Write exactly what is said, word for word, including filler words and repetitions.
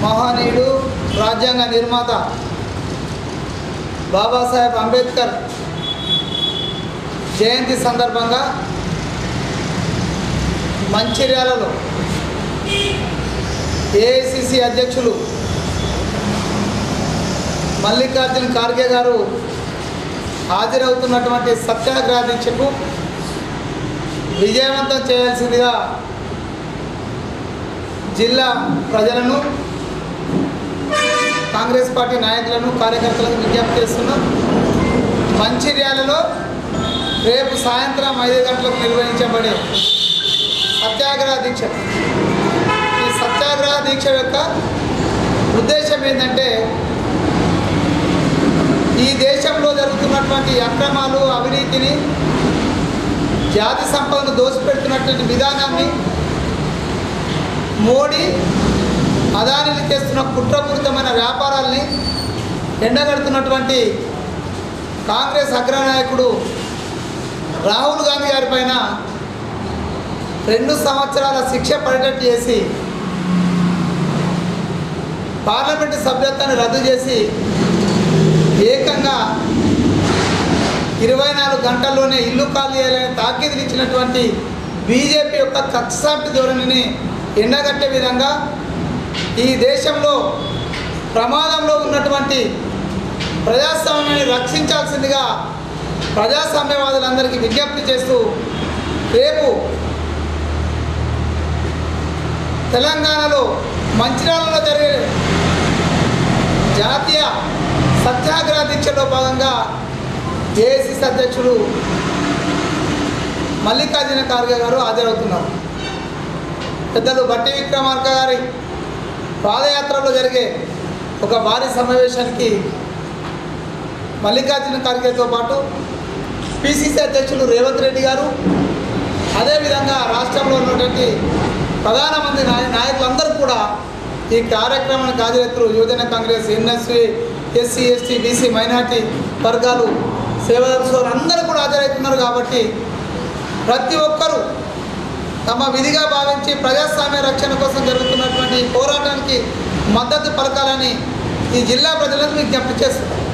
మహనీయుడు రాజ్యాంగ నిర్మాత బాబాసాహెబ్ అంబేద్కర్ జయంతి సందర్భంగా మంచిర్యాలలో ఏఐసిసి అధ్యక్షులు మల్లికార్జున ఖార్గే గారు హాజరవుతున్నటువంటి సత్యాగ్రహ దీక్షకు విజయవంతం చేయాల్సిందిగా జిల్లా ప్రజలను కాంగ్రెస్ పార్టీ నాయకులను కార్యకర్తలకు విజ్ఞప్తి చేస్తున్నాం. మంచిర్యాలలో రేపు సాయంత్రం ఐదు గంటలకు నిర్వహించబడే సత్యాగ్రహ దీక్ష, ఈ సత్యాగ్రహ దీక్ష యొక్క ఉద్దేశం ఏంటంటే ఈ దేశంలో జరుగుతున్నటువంటి అక్రమాలు, అవినీతిని, జాతి సంపదను దోసిపెడుతున్నటువంటి విధానాన్ని, మోడీ అదానిలు చేస్తున్న కుట్రపూరితమైన వ్యాపారాల్ని ఎండగడుతున్నటువంటి కాంగ్రెస్ అగ్రనాయకుడు రాహుల్ గాంధీ గారి పైన రెండు సంవత్సరాల శిక్ష పడేటట్టు చేసి పార్లమెంటు సభ్యత్వాన్ని రద్దు చేసి ఏకంగా ఇరవై నాలుగు గంటల్లోనే ఇల్లు ఖాళీ చేయాలని తాకీదులు ఇచ్చినటువంటి బీజేపీ యొక్క కక్షసాటి ధోరణిని ఎండగట్టే విధంగా ఈ దేశంలో ప్రమాదంలో ఉన్నటువంటి ప్రజాస్వామ్యాన్ని రక్షించాల్సిందిగా ప్రజాస్వామ్యవాదులందరికీ విజ్ఞప్తి చేస్తూ రేపు తెలంగాణలో మంచిర్యాలలో జరిగే జాతీయ సత్యాగ్రహ దీక్షలో భాగంగా ఏఐసిసి అధ్యక్షుడు మల్లికార్జున ఖార్గే గారు హాజరవుతున్నారు. పెద్దలు బట్టి విక్రమార్క గారి పాదయాత్రలో జరిగే ఒక భారీ సమావేశానికి మల్లికార్జున ఖార్గేతో పాటు పిసిసి అధ్యక్షులు రేవంత్ రెడ్డి గారు, అదేవిధంగా రాష్ట్రంలో ఉన్నటువంటి ప్రధానమంత్రి నాయ నాయకులందరూ కూడా ఈ కార్యక్రమానికి హాజరవుతారు. యువజన Congress, NSV, SC ST BC minority వర్గాలు, సేవదర్శకులు అందరూ కూడా హాజరవుతున్నారు. కాబట్టి ప్రతి ఒక్కరూ తమ విధిగా భావించి ప్రజాస్వామ్య రక్షణ కోసం జరుగుతున్నటువంటి పోరాటానికి మద్దతు పలకాలని ఈ జిల్లా ప్రజలను విజ్ఞప్తి చేస్తున్నారు.